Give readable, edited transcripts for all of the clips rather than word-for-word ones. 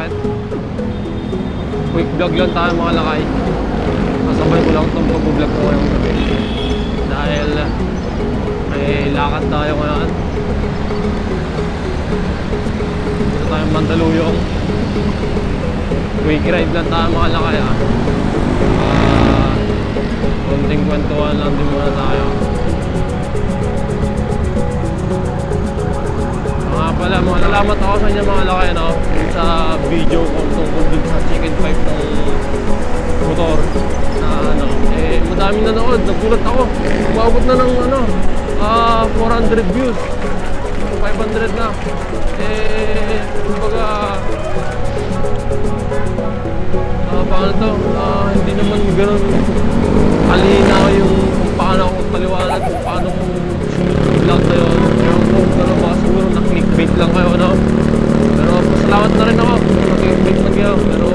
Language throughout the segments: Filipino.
bakit? Quick vlog lang tayo mga lakay. Kasabay ko lang itong pag-vlog ko ngayong gabi. Dahil may lakad tayo ngayon. Dito tayong Mandaluyong. Quick ride lang tayo mga lakay ha. Konting kwentuhan lang din muna tayo. Pala, malalamat ako sa inyo mga lakay, no? Sa video ko tungkol dun sa chicken pipe ng motor na ano, eh madami nanood, nagulat ako. Umabot na ng ano, 400 views, 500 na. Eh, kumbaga paano to, hindi naman ganun kalinaw yung kung paano ako paliwanag, kung paano ko vlog na yun. Pero baka siguro na-clickbait lang kayo, no? Pero pasalamat na rin ako, na-clickbait man kayo. Pero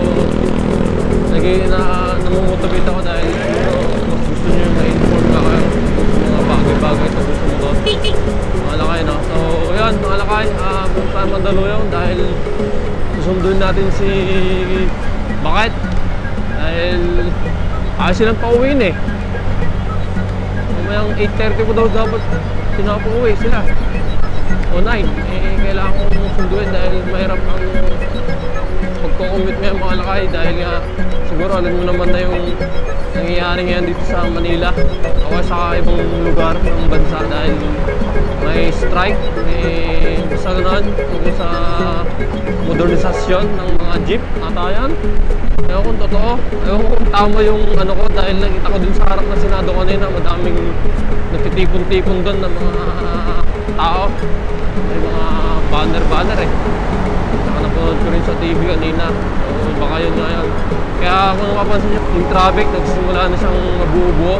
namumutabit ako dahil mas gusto nyo yung ma-inform ka kayo mga bagay-bagay sa gusto mo to. Mga lakay, no? So, yun, mga lakay, punta tayo Mandaluyong dahil susundin natin si Bakit? Dahil ayaw silang pauwiin eh. Mamayang 8:30 ko daw dapat pinapauwi sila. O 9, eh kailangan kong sunduin dahil mahirap ang pagko-commute ngayon mga lakay. Dahil nga siguro alam mo naman na yung nangyayari ngayon dito sa Manila o sa ibang lugar ng bansa dahil may strike, sa gano'n tungkol sa modernisasyon ng mga jeep natayan. Ewan kung totoo, ewan kung tama yung ano ko dahil nakita ko dun sa harap ng Senado kanina madaming nagtitipon-tipon dun ng mga tao. May mga banner eh. Saka napanood ko rin sa TV kanina. So baka yun nga yan. Kaya kung napapansin nyo, yung traffic nagsimula na siyang mabuo-buo.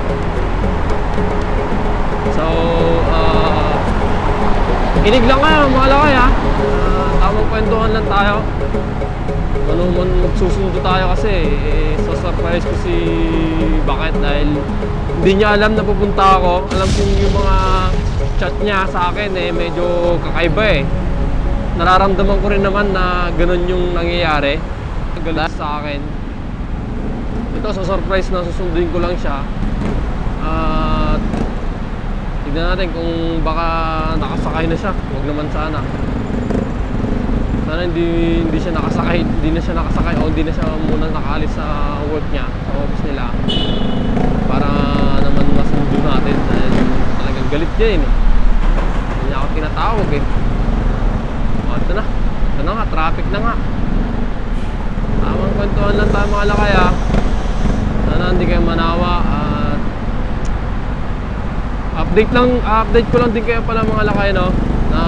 So kinig lang kayo mga lakay ha. Tamang kwentuhan lang tayo. Ano man magsusundo tayo kasi surprise ko si Bakit dahil hindi niya alam na pupunta ako. Alam ko yung mga chat niya sa akin medyo kakaiba eh. Nararamdaman ko rin naman na ganun yung nangyayari. Galit sa akin. Ito sa surprise na susundin ko lang siya. At tignan natin kung baka nakasakay na siya. Huwag naman sana. Sana hindi siya nakasakay, o hindi na siya muna nakaalis sa work niya, sa office nila. Para naman masundo natin dahil talagang galit niya yun eh. Hindi niya ako tinatawag eh. O, ito na nga, traffic na nga. Tamang kwentuhan lang tayo mga lakay ha. Sana hindi kayo manawa at update ko lang din kayo pala mga lakay, no? Na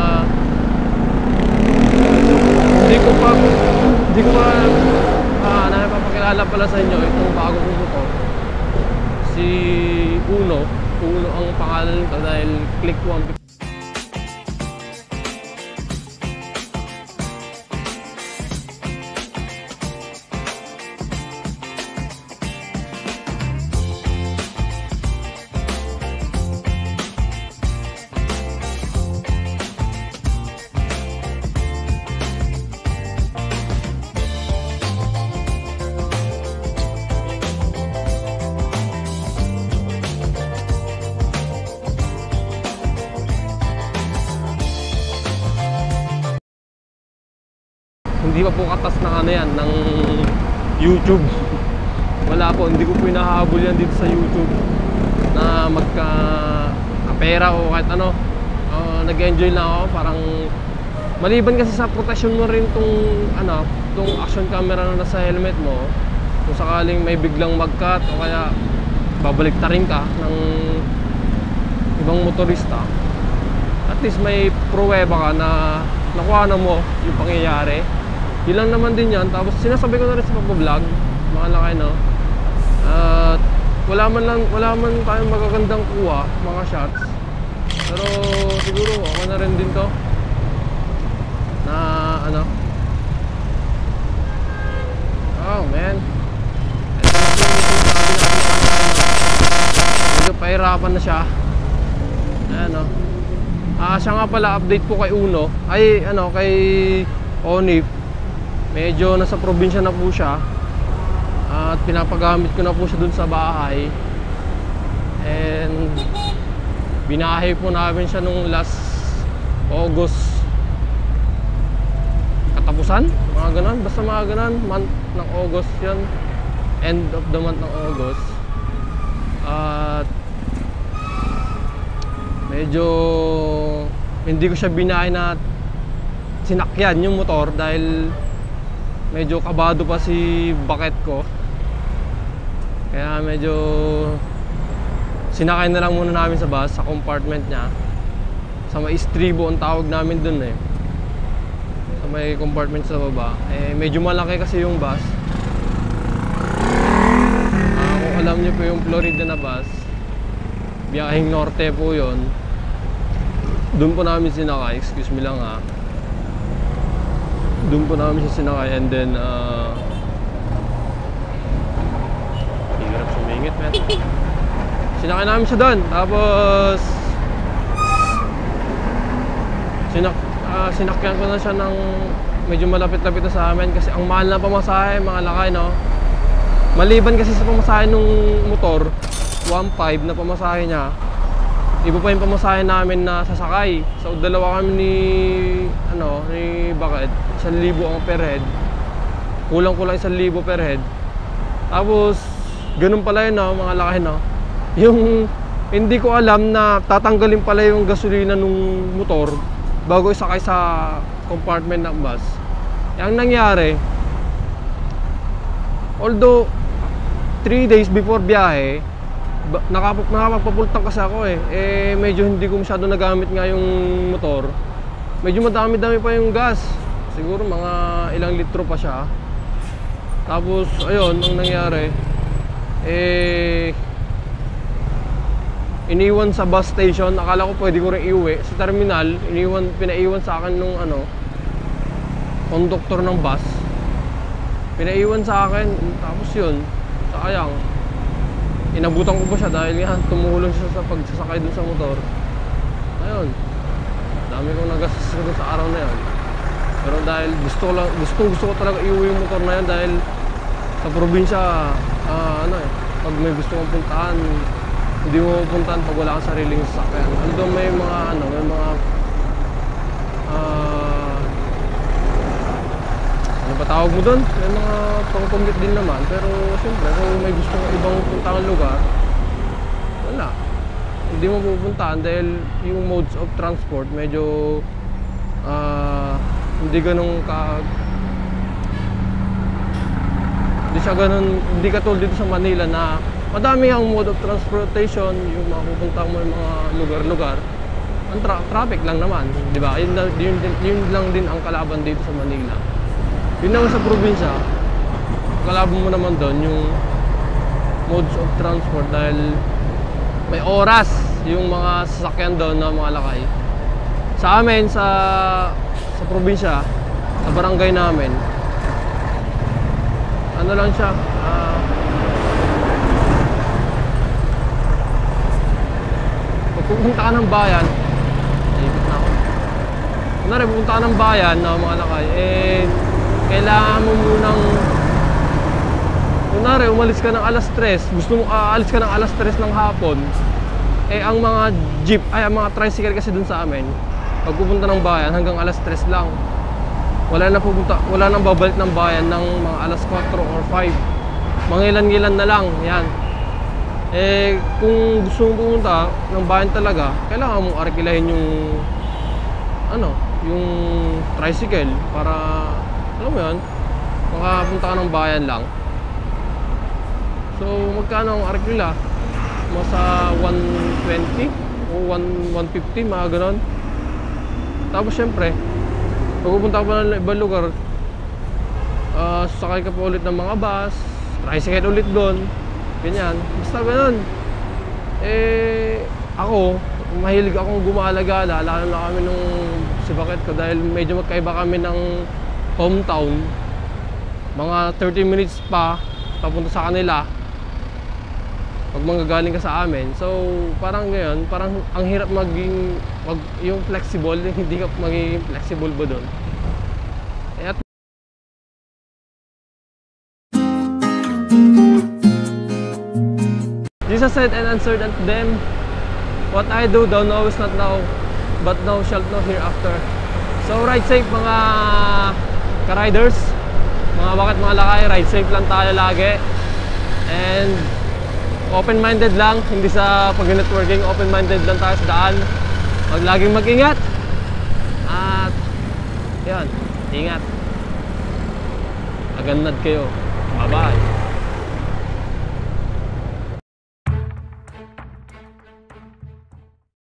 hindi ko pa napapakilala pala sa inyo itong bago kong motor. Si Uno ang pangalan nito dahil Click 150. Hindi pa po katas ng ano yan, ng YouTube. Wala po, hindi ko po hinahabol yan dito sa YouTube na magka-pera o kahit ano. Nag-enjoy lang ako, parang maliban kasi sa protection mo rin tong action camera na nasa helmet mo. Kung sakaling may biglang mag-cut o kaya babaliktarin ka ng ibang motorista, at least may pruweba ka na nakuha na mo yung pangyayari. Yun lang naman din yan. Tapos sinasabi ko na rin sa pag-vlog mga lakay, no? At wala man tayong magagandang kuha mga shots, pero siguro ako na rin din to na ano. Oh man, medyo pahirapan na siya. Ayan, no? Siya nga pala, update ko kay Uno, ay kay Onif medyo nasa probinsya na po siya at pinapagamit ko na po siya dun sa bahay. And binahay po namin siya nung last August katapusan, mga ganon, basta mga ganon, month ng August yun, end of the month ng August. At medyo hindi ko siya binahay na sinakyan yung motor dahil medyo kabado pa si bakit ko, kaya medyo sinakay na lang muna namin sa bus, sa compartment niya, sa may estribo ang tawag namin dun eh, sa may compartment sa baba. Medyo malaki kasi yung bus. Kung alam niyo po yung Florida na bus, biyaheng norte po yon, dun po namin sinakay. Excuse me lang ha, dun po namin siya sinakay. And then hirap sumingit, man. Sinakay namin siya doon. Tapos sinakyan ko na siya ng medyo malapit-lapit na sa amin kasi ang mahal na pamasahe, mga lakay, no? Maliban kasi sa pamasahe nung motor, 1.5 na pamasahe niya, iba pa yung pamasahe namin na sasakay. So dalawa kami ni Bakit, 1,000 ang per head. Kulang-kulang 1,000 per head. Tapos ganun pala yun, no, mga lakay, no? Yung hindi ko alam na tatanggalin pala yung gasolina nung motor bago isakay sa compartment ng bus. Ang nangyari, although 3 days before biyahe, nakapagpapultang kasi ako medyo hindi ko masyado nagamit nga yung motor. Medyo madami-dami pa yung gas, siguro mga ilang litro pa siya. Tapos ayun, ang nangyari, iniwan sa bus station. Akala ko pwede ko rin iuwi sa terminal. Pinaiwan sa akin nung conductor ng bus. Pinaiwan sa akin. Tapos yun, sayang, inabutan ko pa siya dahil nga tumulong siya sa pagsasakay dun sa motor. Ayun, dami kong nagastos dun sa araw na yun. Pero dahil gusto ko talaga iuwi yung motor na yun, dahil sa probinsya, pag may gusto kong puntaan, hindi mo pupuntahan pag wala kang sariling sasakyan. Although may mga ano ba tawag mo doon? May mga pang-commute din naman. Pero siyempre, kung may gusto kang ibang puntahan lugar, wala, hindi mo pupuntahan dahil yung modes of transport medyo hindi ganun hindi katulad dito sa Manila na madami ang mode of transportation, yung mapupunta mo yung mga lugar-lugar. Ang traffic lang naman, di ba? Yun lang din ang kalaban dito sa Manila. Yun naman sa probinsya, kalaban mo naman doon yung modes of transport dahil may oras yung mga sasakyan doon na mga lakay. Sa amin, sa probinsya, sa barangay namin, ano lang siya, pupunta ka ng bayan, naipit na ako. Kunwari, pupunta ka ng bayan na mga lakay, kailangan mo munang, kunwari, umalis ka ng alas 3, gusto mo aalis ka ng alas 3 ng hapon, ang mga jeep, ang mga tricycle kasi dun sa amin, pag pupunta ng bayan, hanggang alas 3 lang. Wala nang babalik ng bayan ng mga alas 4 or 5. Mangilan-ngilan na lang, yan. Kung gusto mong pumunta ng bayan talaga, kailangan mong arkilahin yung tricycle para, alam mo yun, makapunta ka ng bayan lang. So magkano ang arkila? Masa 120 o 150, mga ganon. Tapos syempre, pag pupunta ka pa ng ibang lugar, sakay ka pa ulit ng mga bus, tricycle ulit doon, ganyan, basta ganun. Ako, mahilig akong gumala-gala, lalo na kami nung si Bakit ko, dahil medyo magkaiba kami ng hometown. Mga 30 minutes pa papunta sa kanila pag manggagaling ka sa amin. So parang ngayon, parang ang hirap yung flexible, hindi ka magiging flexible ba doon. said and answered unto them, what I do thou knowest not now, but thou shalt know hereafter. So ride safe mga ka-riders, mga bakit mga lakay, ride safe lang tayo lagi. And open-minded lang, hindi sa pag-networking, open-minded lang tayo sa daan. Laging mag-ingat. At yan, ingat. Agannad kayo. Bye-bye.